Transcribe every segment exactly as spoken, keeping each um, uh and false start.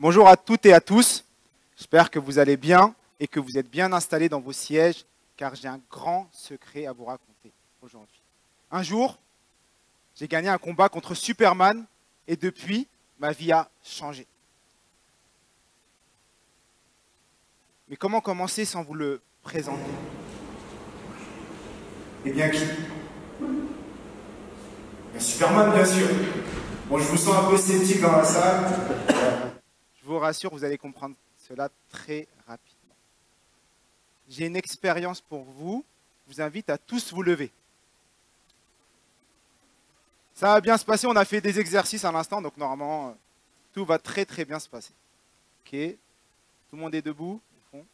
Bonjour à toutes et à tous. J'espère que vous allez bien et que vous êtes bien installés dans vos sièges, car j'ai un grand secret à vous raconter aujourd'hui. Un jour, j'ai gagné un combat contre Superman et depuis, ma vie a changé. Mais comment commencer sans vous le présenter? Eh bien qui? Bien Superman, bien sûr. Bon, je vous sens un peu sceptique dans la salle. Je vous rassure, vous allez comprendre cela très rapidement. J'ai une expérience pour vous. Je vous invite à tous vous lever. Ça va bien se passer. On a fait des exercices à l'instant, donc normalement, tout va très très bien se passer. Ok. Tout le monde est debout au fond.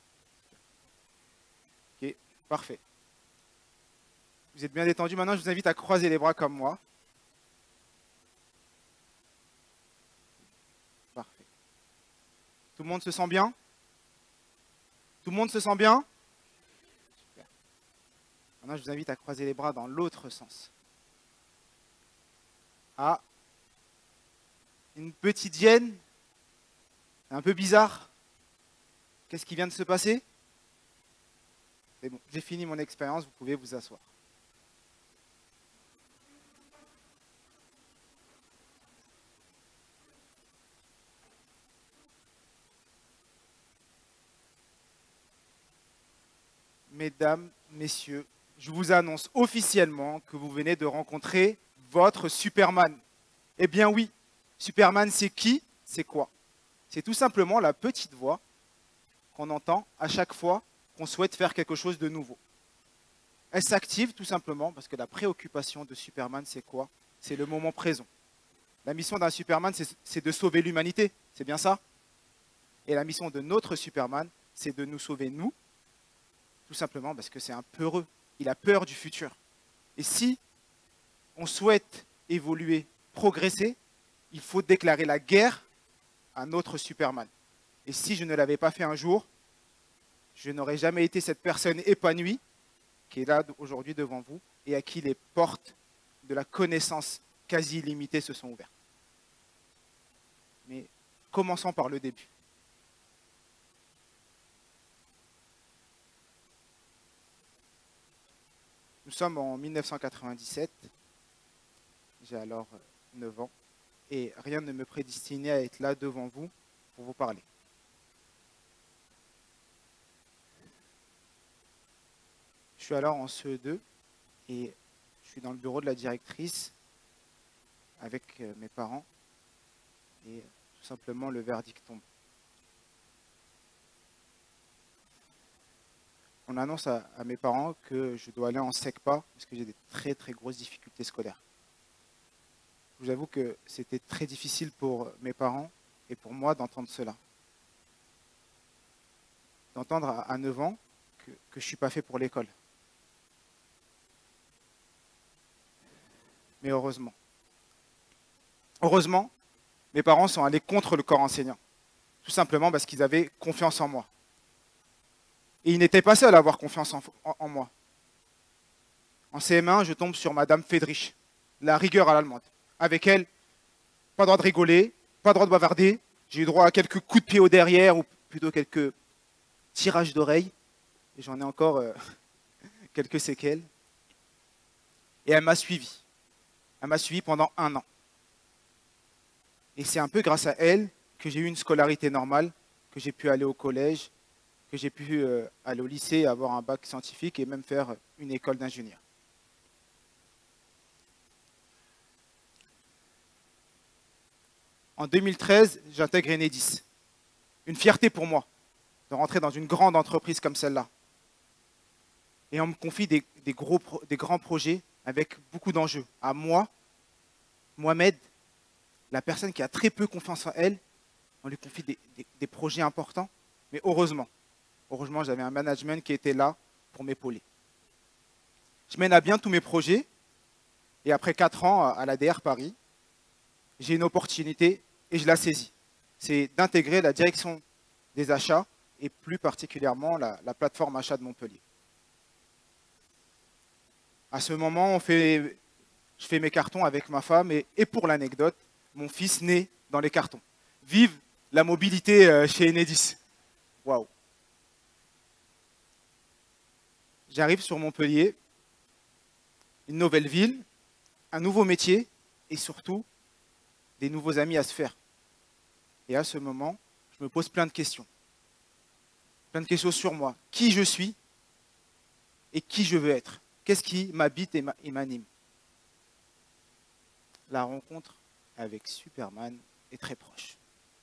Ok, parfait. Vous êtes bien détendu. Maintenant, je vous invite à croiser les bras comme moi. Parfait. Tout le monde se sent bien? Tout le monde se sent bien? Super. Maintenant, je vous invite à croiser les bras dans l'autre sens. Ah, une petite gêne? Un peu bizarre? Qu'est-ce qui vient de se passer? C'est bon, j'ai fini mon expérience, vous pouvez vous asseoir. Mesdames, messieurs, je vous annonce officiellement que vous venez de rencontrer votre Superman. Eh bien oui, Superman c'est qui? C'est quoi? C'est tout simplement la petite voix qu'on entend à chaque fois qu'on souhaite faire quelque chose de nouveau. Elle s'active tout simplement parce que la préoccupation de Superman c'est quoi? C'est le moment présent. La mission d'un Superman c'est de sauver l'humanité, c'est bien ça? Et la mission de notre Superman c'est de nous sauver nous, tout simplement parce que c'est un peureux. Il a peur du futur. Et si on souhaite évoluer, progresser, il faut déclarer la guerre à notre Superman. Et si je ne l'avais pas fait un jour, je n'aurais jamais été cette personne épanouie qui est là aujourd'hui devant vous et à qui les portes de la connaissance quasi illimitée se sont ouvertes. Mais commençons par le début. Nous sommes en mille neuf cent quatre-vingt-dix-sept, j'ai alors neuf ans, et rien ne me prédestinait à être là devant vous pour vous parler. Je suis alors en C E deux et je suis dans le bureau de la directrice avec mes parents et tout simplement le verdict tombe. On annonce à, à mes parents que je dois aller en SECPA parce que j'ai des très très grosses difficultés scolaires. Je vous avoue que c'était très difficile pour mes parents et pour moi d'entendre cela. D'entendre à, à neuf ans que, que je ne suis pas fait pour l'école. Mais heureusement. Heureusement, mes parents sont allés contre le corps enseignant. Tout simplement parce qu'ils avaient confiance en moi. Et ils n'étaient pas seuls à avoir confiance en, en, en moi. En C M un, je tombe sur Madame Friedrich, la rigueur à l'allemande. Avec elle, pas le droit de rigoler, pas le droit de bavarder. J'ai eu droit à quelques coups de pied au derrière, ou plutôt quelques tirages d'oreilles. Et j'en ai encore euh, quelques séquelles. Et elle m'a suivi. Elle m'a suivi pendant un an. Et c'est un peu grâce à elle que j'ai eu une scolarité normale, que j'ai pu aller au collège, que j'ai pu euh, aller au lycée, avoir un bac scientifique et même faire une école d'ingénieur. En deux mille treize, j'intègre Enedis. Une fierté pour moi de rentrer dans une grande entreprise comme celle-là. Et on me confie des, des, gros, des grands projets avec beaucoup d'enjeux. À moi, Mohamed, la personne qui a très peu confiance en elle, on lui confie des, des, des projets importants. Mais heureusement, heureusement, j'avais un management qui était là pour m'épauler. Je mène à bien tous mes projets. Et après quatre ans à l'A D R Paris, j'ai une opportunité et je la saisis. C'est d'intégrer la direction des achats et plus particulièrement la, la plateforme achat de Montpellier. À ce moment, on fait, je fais mes cartons avec ma femme et, et pour l'anecdote, mon fils naît dans les cartons. Vive la mobilité euh, chez Enedis. Waouh. J'arrive sur Montpellier, une nouvelle ville, un nouveau métier et surtout des nouveaux amis à se faire. Et à ce moment, je me pose plein de questions. Plein de questions sur moi. Qui je suis et qui je veux être. Qu'est-ce qui m'habite et m'anime? La rencontre avec Superman est très proche.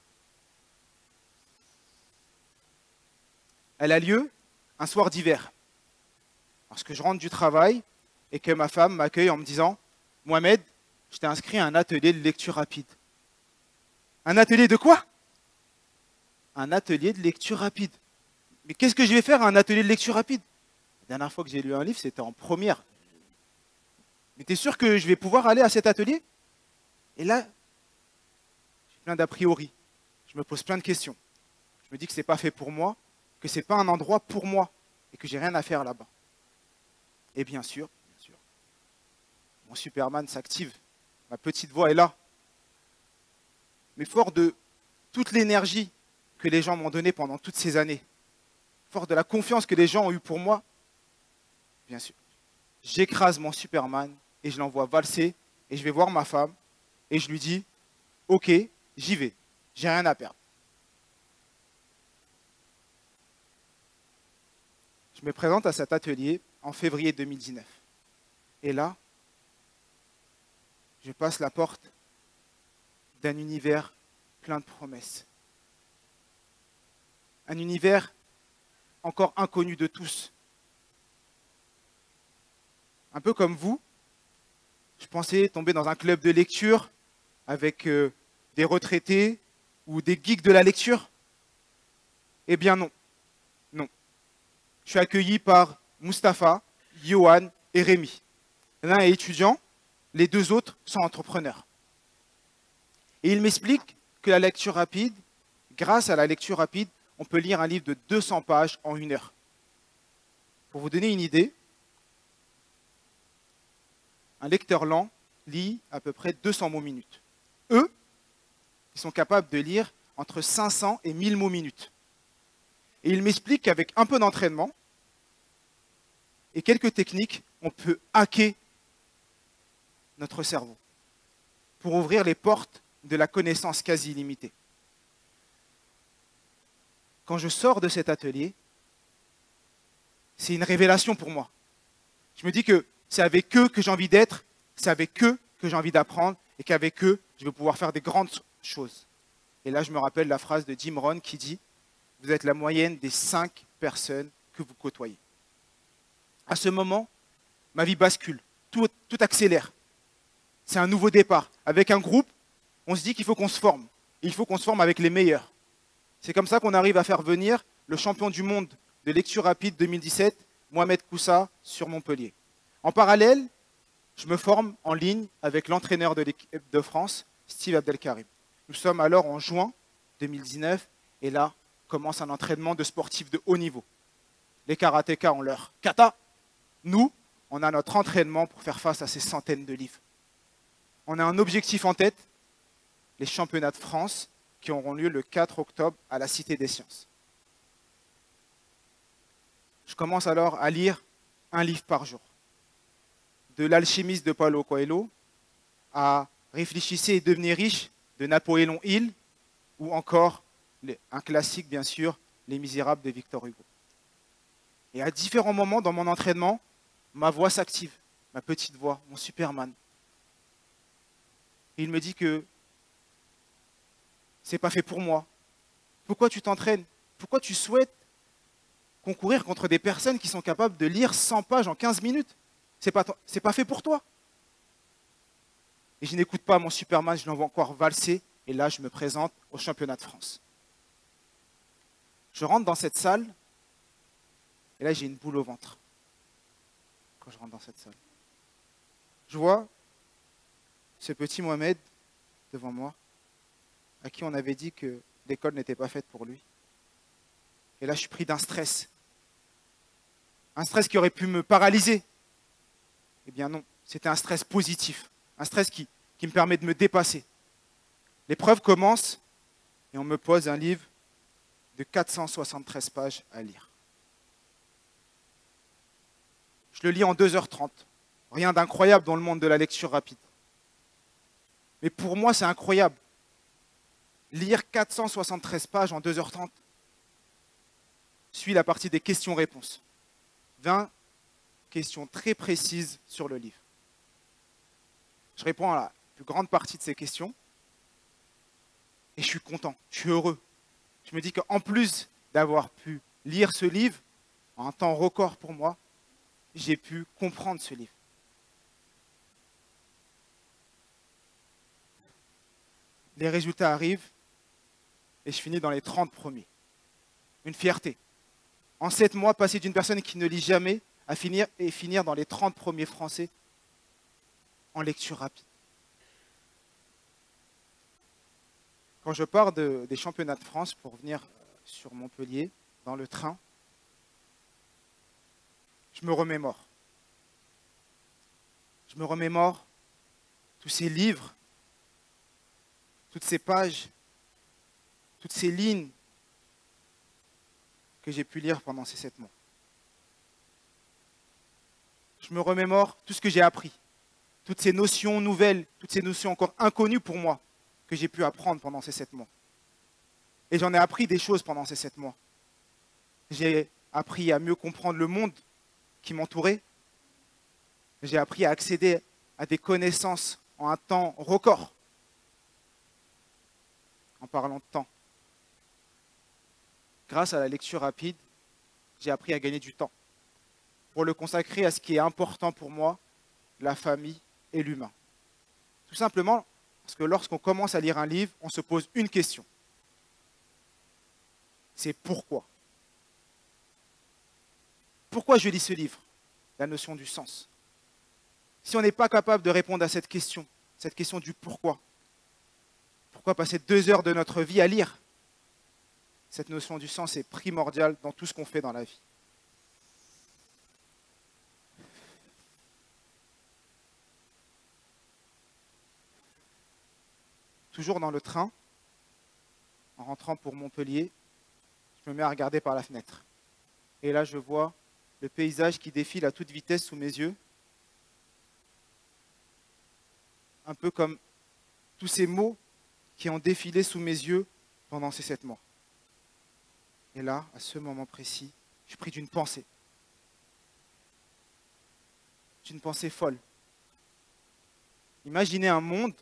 Elle a lieu un soir d'hiver, lorsque je rentre du travail et que ma femme m'accueille en me disant « Mohamed, je t'ai inscrit à un atelier de lecture rapide. » Un atelier de quoi? Un atelier de lecture rapide. Mais qu'est-ce que je vais faire à un atelier de lecture rapide? La dernière fois que j'ai lu un livre, c'était en première. Mais t'es sûr que je vais pouvoir aller à cet atelier? Et là, j'ai plein d'a priori. Je me pose plein de questions. Je me dis que ce n'est pas fait pour moi, que ce n'est pas un endroit pour moi et que j'ai rien à faire là-bas. Et bien sûr, bien sûr, mon Superman s'active. Ma petite voix est là. Mais fort de toute l'énergie que les gens m'ont donnée pendant toutes ces années, fort de la confiance que les gens ont eue pour moi, bien sûr, j'écrase mon Superman et je l'envoie valser et je vais voir ma femme et je lui dis « Ok, j'y vais, j'ai rien à perdre. » Je me présente à cet atelier en février deux mille dix-neuf. Et là, je passe la porte d'un univers plein de promesses. Un univers encore inconnu de tous. Un peu comme vous, je pensais tomber dans un club de lecture avec euh, des retraités ou des geeks de la lecture. Eh bien non, non. Je suis accueilli par Mustapha, Johan et Rémi. L'un est étudiant, les deux autres sont entrepreneurs. Et ils m'expliquent que la lecture rapide, grâce à la lecture rapide, on peut lire un livre de deux cents pages en une heure. Pour vous donner une idée, un lecteur lent lit à peu près deux cents mots minute. Eux, ils sont capables de lire entre cinq cents et mille mots minute. Et ils m'expliquent qu'avec un peu d'entraînement et quelques techniques, on peut hacker notre cerveau pour ouvrir les portes de la connaissance quasi illimitée. Quand je sors de cet atelier, c'est une révélation pour moi. Je me dis que c'est avec eux que j'ai envie d'être, c'est avec eux que j'ai envie d'apprendre et qu'avec eux, je vais pouvoir faire des grandes choses. Et là, je me rappelle la phrase de Jim Rohn qui dit « Vous êtes la moyenne des cinq personnes que vous côtoyez. » À ce moment, ma vie bascule, tout, tout accélère. C'est un nouveau départ. Avec un groupe, on se dit qu'il faut qu'on se forme. Il faut qu'on se forme avec les meilleurs. C'est comme ça qu'on arrive à faire venir le champion du monde de lecture rapide deux mille dix-sept, Mohamed Koussa, sur Montpellier. En parallèle, je me forme en ligne avec l'entraîneur de l'équipe de France, Steve Abdelkarim. Nous sommes alors en juin deux mille dix-neuf et là commence un entraînement de sportifs de haut niveau. Les karatékas ont leur kata. Nous, on a notre entraînement pour faire face à ces centaines de livres. On a un objectif en tête, les championnats de France qui auront lieu le quatre octobre à la Cité des Sciences. Je commence alors à lire un livre par jour. De L'Alchimiste de Paulo Coelho à Réfléchissez et devenez riche de Napoléon Hill ou encore un classique bien sûr, Les Misérables de Victor Hugo. Et à différents moments dans mon entraînement, ma voix s'active, ma petite voix, mon Superman. Et il me dit que c'est pas fait pour moi. Pourquoi tu t'entraînes? Pourquoi tu souhaites concourir contre des personnes qui sont capables de lire cent pages en quinze minutes? C'est pas, c'est pas fait pour toi. Et je n'écoute pas mon Superman, je l'envoie encore valser. Et là, je me présente au championnat de France. Je rentre dans cette salle. Et là, j'ai une boule au ventre. Quand je rentre dans cette salle. Je vois ce petit Mohamed devant moi, à qui on avait dit que l'école n'était pas faite pour lui. Et là, je suis pris d'un stress. Un stress qui aurait pu me paralyser. Eh bien non, c'était un stress positif. Un stress qui, qui me permet de me dépasser. L'épreuve commence et on me pose un livre de quatre cent soixante-treize pages à lire. Je le lis en deux heures trente. Rien d'incroyable dans le monde de la lecture rapide. Mais pour moi, c'est incroyable. Lire quatre cent soixante-treize pages en deux heures trente. Suit la partie des questions-réponses. vingt questions très précises sur le livre. Je réponds à la plus grande partie de ces questions. Et je suis content, je suis heureux. Je me dis qu'en plus d'avoir pu lire ce livre, en un temps record pour moi, j'ai pu comprendre ce livre. Les résultats arrivent et je finis dans les trente premiers. Une fierté. En sept mois, passer d'une personne qui ne lit jamais à finir et finir dans les trente premiers Français en lecture rapide. Quand je pars de, des championnats de France pour venir sur Montpellier, dans le train, je me remémore. Je me remémore tous ces livres, toutes ces pages, toutes ces lignes que j'ai pu lire pendant ces sept mois. Je me remémore tout ce que j'ai appris, toutes ces notions nouvelles, toutes ces notions encore inconnues pour moi, que j'ai pu apprendre pendant ces sept mois. Et j'en ai appris des choses pendant ces sept mois. J'ai appris à mieux comprendre le monde qui m'entourait. J'ai appris à accéder à des connaissances en un temps record. En parlant de temps. Grâce à la lecture rapide, j'ai appris à gagner du temps pour le consacrer à ce qui est important pour moi, la famille et l'humain. Tout simplement parce que lorsqu'on commence à lire un livre, on se pose une question. C'est pourquoi? Pourquoi je lis ce livre? La notion du sens. Si on n'est pas capable de répondre à cette question, cette question du pourquoi, pourquoi passer deux heures de notre vie à lire? Cette notion du sens est primordiale dans tout ce qu'on fait dans la vie. Toujours dans le train, en rentrant pour Montpellier, je me mets à regarder par la fenêtre. Et là, je vois le paysage qui défile à toute vitesse sous mes yeux. Un peu comme tous ces mots qui ont défilé sous mes yeux pendant ces sept mois. Et là, à ce moment précis, je suis pris d'une pensée. D'une pensée folle. Imaginez un monde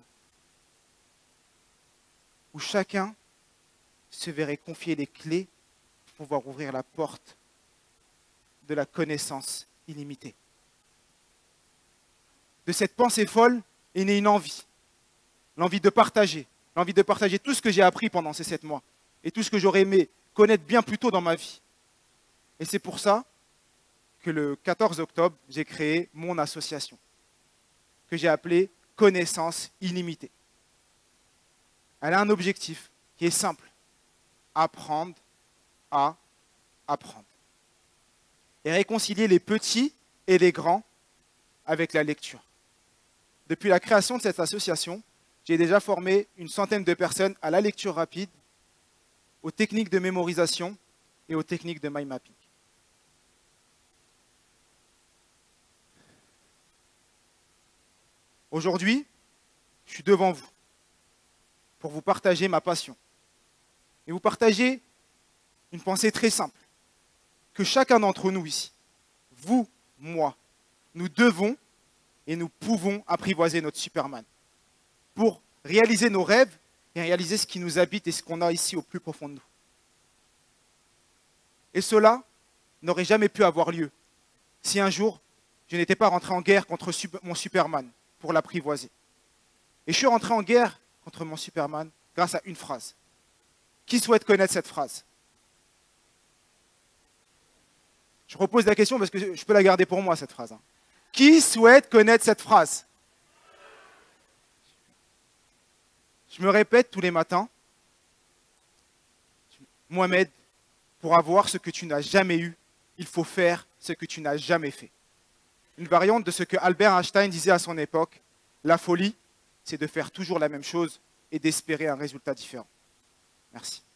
où chacun se verrait confier les clés pour pouvoir ouvrir la porte de la connaissance illimitée. De cette pensée folle est née une envie, l'envie de partager, l'envie de partager tout ce que j'ai appris pendant ces sept mois et tout ce que j'aurais aimé connaître bien plus tôt dans ma vie. Et c'est pour ça que le quatorze octobre, j'ai créé mon association, que j'ai appelée Connaissance illimitée. Elle a un objectif qui est simple, apprendre à apprendre. Et réconcilier les petits et les grands avec la lecture. Depuis la création de cette association, j'ai déjà formé une centaine de personnes à la lecture rapide, aux techniques de mémorisation et aux techniques de mind mapping. Aujourd'hui, je suis devant vous pour vous partager ma passion. Et vous partager une pensée très simple, que chacun d'entre nous ici, vous, moi, nous devons et nous pouvons apprivoiser notre Superman pour réaliser nos rêves et réaliser ce qui nous habite et ce qu'on a ici au plus profond de nous. Et cela n'aurait jamais pu avoir lieu si un jour je n'étais pas rentré en guerre contre mon Superman pour l'apprivoiser. Et je suis rentré en guerre contre mon Superman grâce à une phrase. Qui souhaite connaître cette phrase? Je repose la question parce que je peux la garder pour moi, cette phrase. Qui souhaite connaître cette phrase? Je me répète tous les matins. Mohamed, pour avoir ce que tu n'as jamais eu, il faut faire ce que tu n'as jamais fait. Une variante de ce que Albert Einstein disait à son époque, la folie, c'est de faire toujours la même chose et d'espérer un résultat différent. Merci.